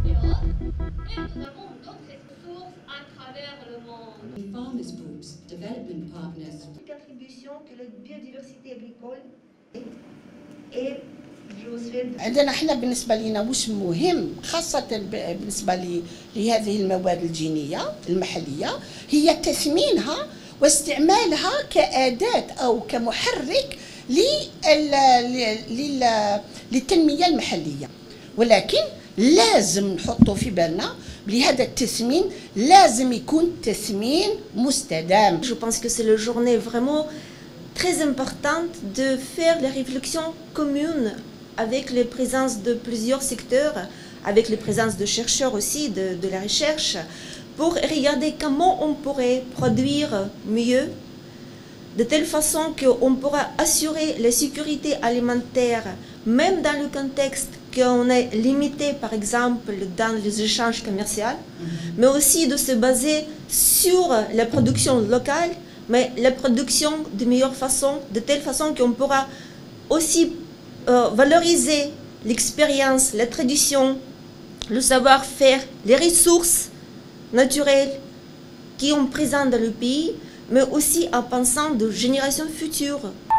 Et nous avons d'autres ressources à travers le monde. Farmers groups, development partners. Contribution que la biodiversité agricole et عندنا احنا بالنسبه لنا واش مهم خاصه بالنسبه لهذه المواد الجينيه المحليه هي تثمينها واستعمالها كأداة او كمحرك للتنميه المحليه، ولكن لازم نحطوا في بالنا بهذا التثمين لازم يكون تثمين مستدام. Je pense que c'est la journée vraiment très importante de faire les réflexions communes avec les présences de plusieurs secteurs, avec les présences de chercheurs aussi, de la recherche, pour regarder comment on pourrait produire mieux, de telle façon qu'on pourra assurer la sécurité alimentaire, même dans le contexte qu'on est limité, par exemple, dans les échanges commerciaux, mais aussi de se baser sur la production locale, mais la production de meilleure façon, de telle façon qu'on pourra aussi valoriser l'expérience, la tradition, le savoir-faire, les ressources naturelles qui sont présentes dans le pays, mais aussi en pensant de générations futures.